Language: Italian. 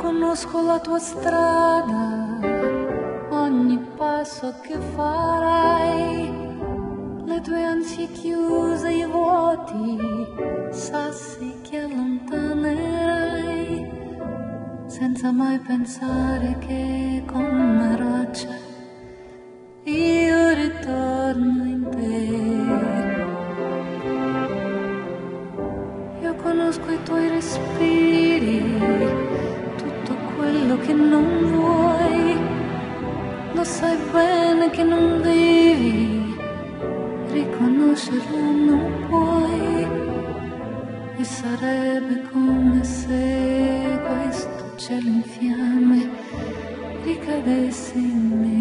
conosco la tua strada, ogni passo che farai, le tue ansie chiuse, i vuoti, sassi che allontanerai, senza mai pensare che con una roccia io ritorno in te. Io conosco i tuoi respiri, tutto quello che non vuoi, lo sai bene che non devi riconoscerlo, non puoi. E sarebbe come se questo cielo in fiamme ricadesse in me.